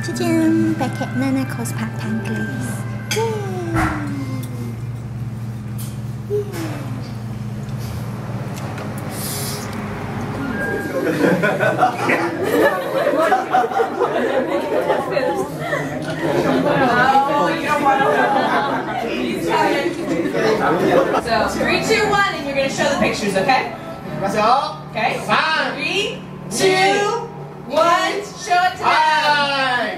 짜잔! 바켓 나나 코스파 탕글리스. So 3, 2, 1, and you're gonna show the pictures, okay? Okay. 3, 2, 1, show it to them.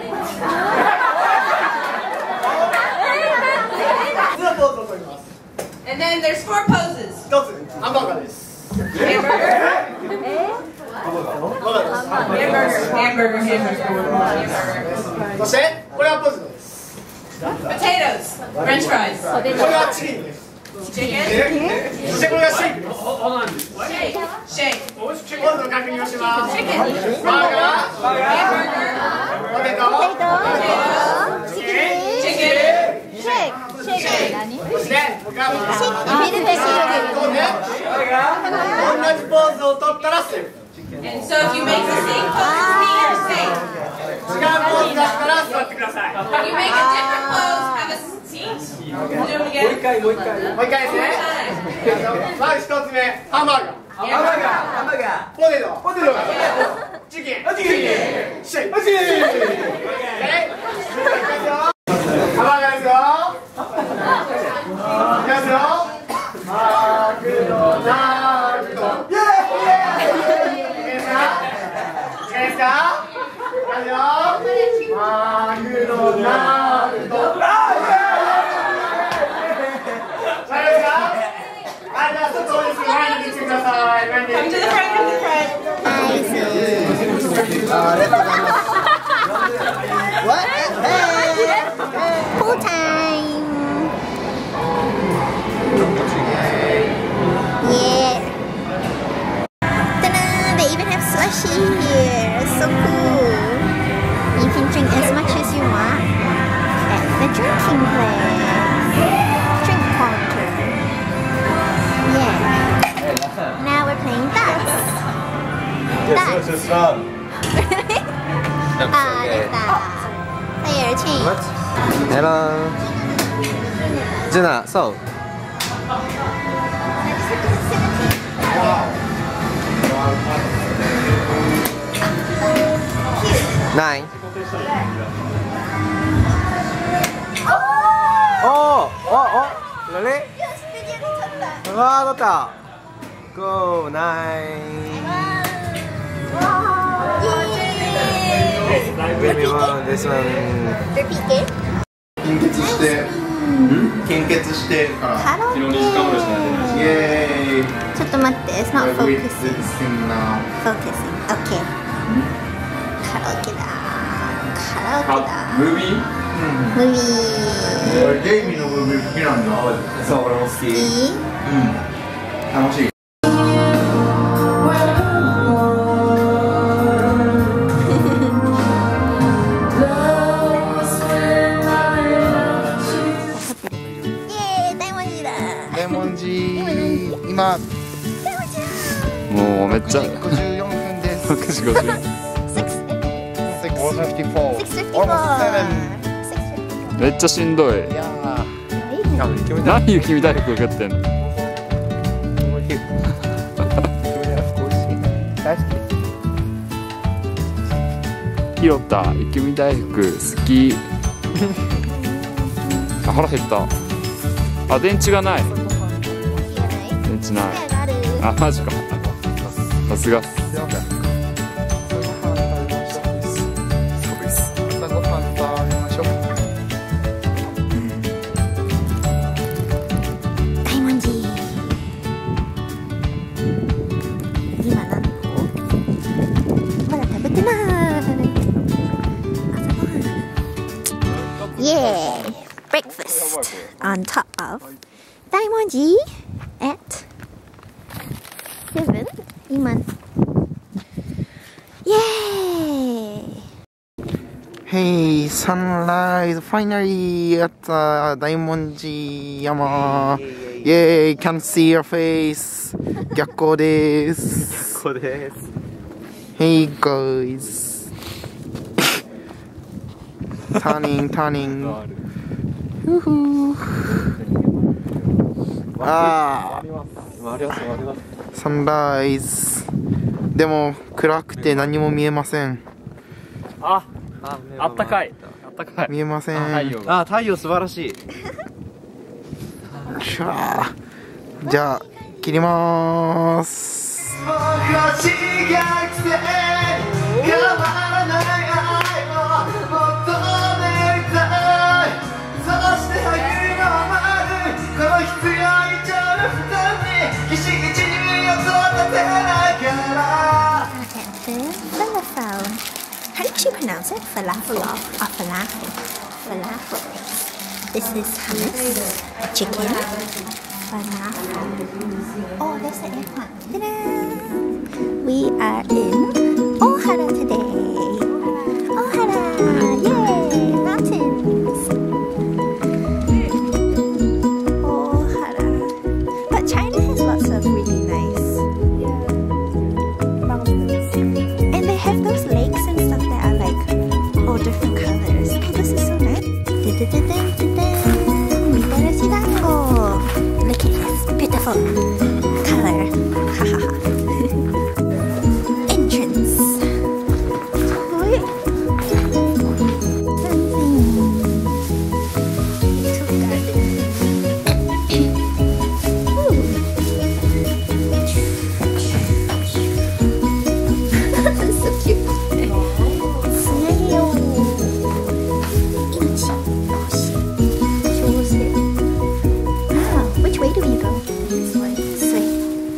And then there's 4 poses. Hamburger. Potatoes. French fries. Chicken. Shake. And so if you make the same pose as me, you're safe. If you make a different pose, have a seat. Do it again. もう一回ですね。まず1つ目、ハンバーガー。ポテト。チキン。シェイク。ハンバーガーですよ。いきますよ。マクドナルド。いいですか？いきますよ。マクドナルド。 Come to the front, come to the front. What? Pool time. Yeah. Ta-da! They even have slushy here. So cool. You can drink as much as you want at the drinking place. Drink counter. Yeah. Now we're playing darts. Yes, this is fun. That's that. Player change. What? Hello. Jenna, so. 9. Oh, really? 와, 떴다. Go 9. Maybe one, this one. Repeat it. 献血してからカラオケ。 イエーイ。 ちょっと待って、it's not focusing. Focusing. Okay. カラオケだ。 ムービー？ ムービー。 俺ゲイミーのムービー好きなんだ。そう、俺も好き。楽しい。今もうめっちゃ 6時54分です。 6時50 6:54. めっちゃしんどい。何雪見大福食ってんの？ 大好き。 ひろた雪見大福好き。あ、腹減った。あ、電池がない。電池ない。あ、マジか。さすが。 朝ごはん食べましょう。 大文字。今何個？まだ食べてない。朝ごはん。イエーイ。Breakfast on top of 大文字 at 7. 今。イエーイ。 Hey, sunrise finally at the 大文字山。Yay, can't see your face. 逆光です。 ここです。 Hey guys. turning, turning. Woohoo. Ah, sunrise. でも暗くて何も見えません。 あったかい。あったかい。 見えません。 あ、太陽素晴らしい。 じゃあ切りまーす。 How do you pronounce it? Falafel or falafel? Falafel. This is hummus, chicken, falafel. Oh, there's the airport. Ta-da! We are in Ohara today. Ohara! Yay! Mountains! Ohara. But China has lots of really nice mountains. And they have those lakes and stuff that are like all different colors. Oh, this is so nice. Look at this beautiful color. Entrance. So cute. Which way do we go? This way. This way.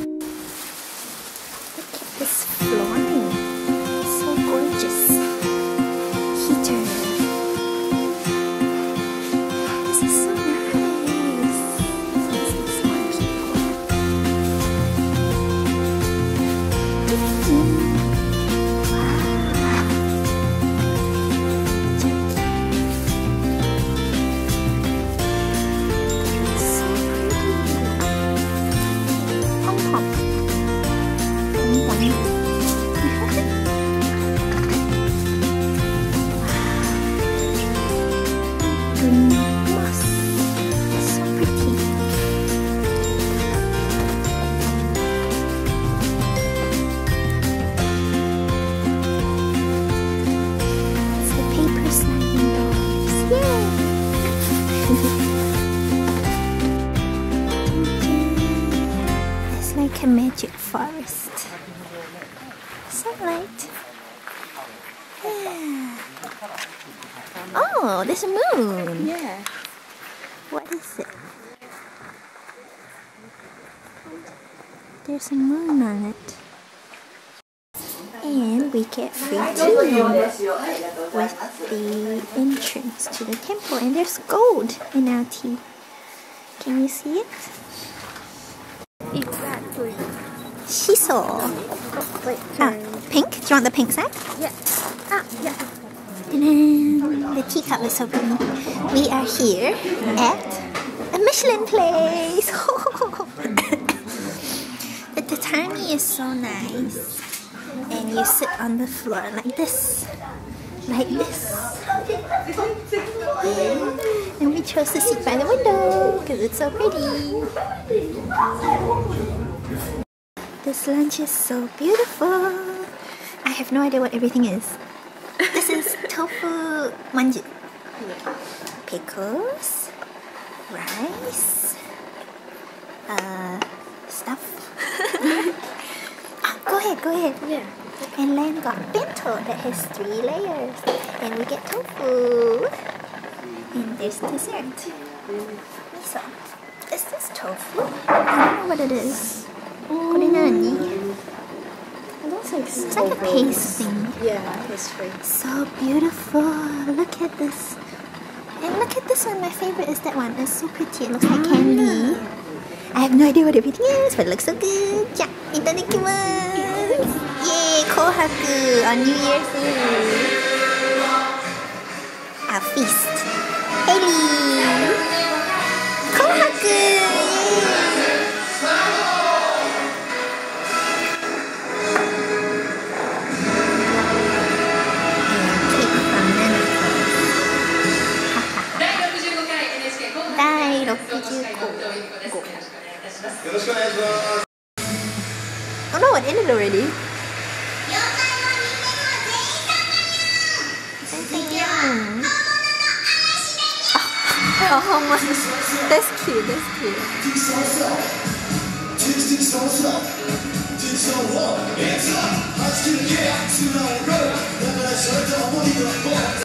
Look at this flooring. So gorgeous. Heater. This is so nice. This is more people. Green moss. So pretty. It's the paper sliding doors. Yay! It's like a magic forest. Sunlight. Oh, there's a moon. Yeah. What is it? There's a moon on it. And we get free tea with the entrance to the temple. And there's gold in our tea. Can you see it? Exactly. Shiso. Pink? Do you want the pink side? Yeah. Yeah. And then the teacup is so pretty. We are here at a Michelin place. The tatami is so nice. And you sit on the floor like this. Like this. And we chose to sit by the window because it's so pretty. This lunch is so beautiful. I have no idea what everything is. This is tofu manju. Pickles, rice, stuff. Go ahead. Yeah. And Len got bento that has 3 layers. And we get tofu. And there's dessert. Miso. Is this tofu? I don't know what it is. Kore nani? It looks like it's like a paste thing. Yeah, history. So beautiful. Look at this. And look at this one. My favorite is that one. It's so pretty. It looks like candy. I have no idea what everything is, but it looks so good. Yeah. Itadakimasu. Yay, Kohaku on New Year's Eve. Our feast. Haley. Kohaku. Oh no, it ended already. Oh, how much? That's cute, that's cute.